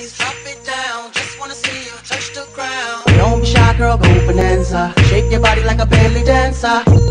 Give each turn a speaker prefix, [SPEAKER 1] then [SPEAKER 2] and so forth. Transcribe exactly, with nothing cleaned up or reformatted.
[SPEAKER 1] please drop it down. Just wanna see you touch the ground.
[SPEAKER 2] Don't be shy, girl, go bonanza. Shake your body like a belly dancer.